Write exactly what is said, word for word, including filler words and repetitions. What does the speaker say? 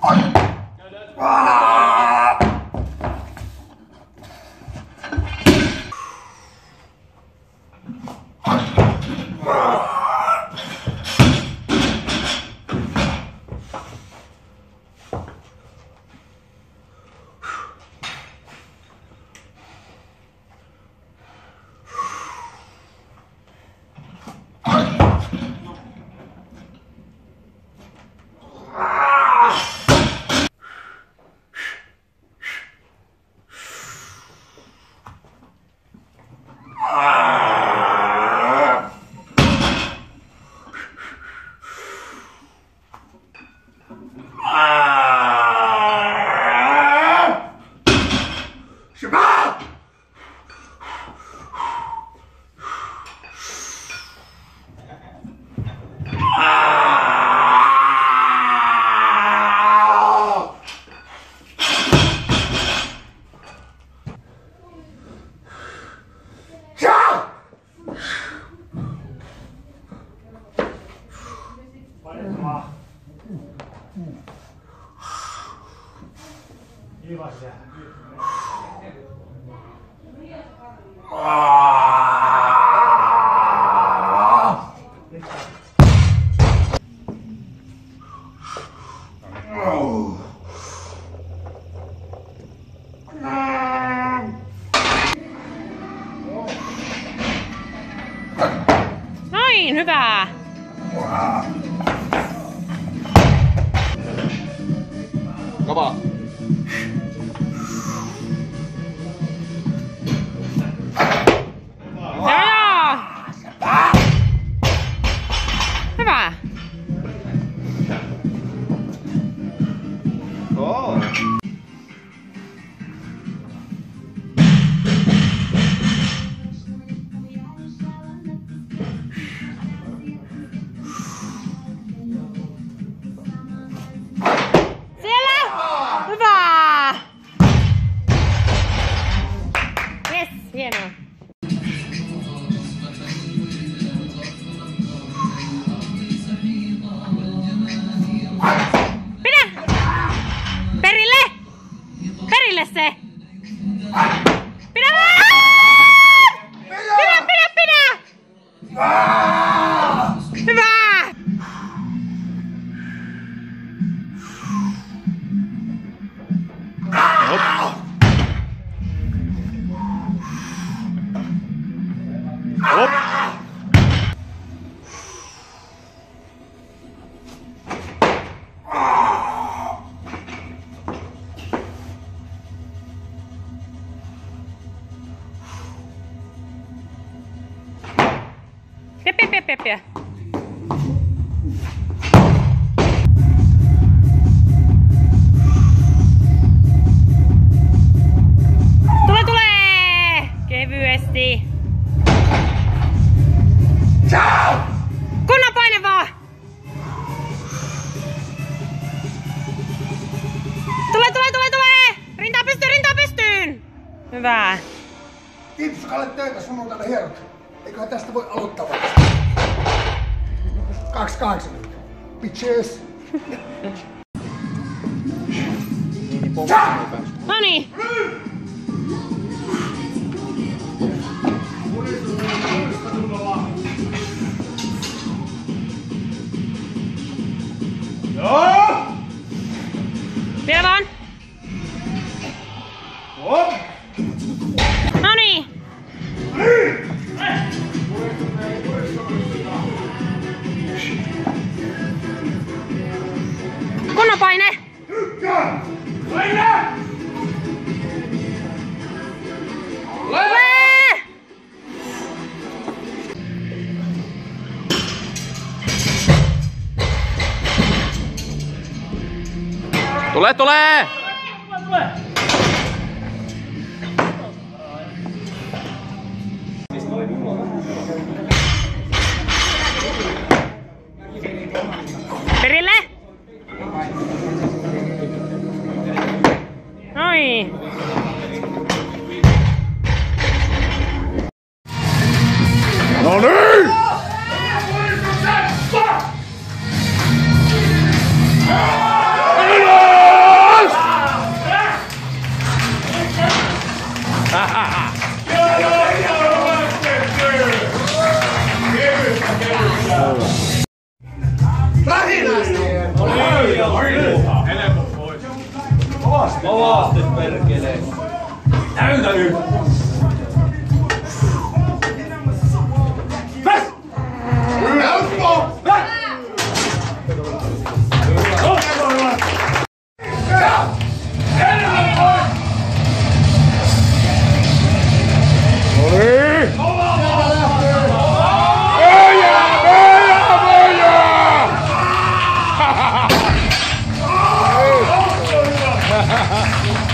Noin, hyvä! Kova! Hyvä! Oh. Hienoa. Pidä! Perille! Perille se! Pidä vaan! Pidä, pidä, pidä! Hyvä! Hop. Pia, pia, pia, pia, pia. Tule, tule! Kevyesti. Kunnon paine vaan! Tule, tule, tule, tule! Rintaa pystyyn, rintaa pystyyn! Hyvä. Kiitos, Kalle, töitä sunnuntaina hierot. Eiköhän tästä voi aloittaa vaikka. Kaksi kahdeksan. Bitches! Noniin! Joo! Vielä vaan! Hop! Noniin! Kunnon paine! Paine! Tule! Tule, tule! Perille! Noin! No niin! Hello! Kovasti perkelee. Näytä nyt! Helppo! Ha ha ha!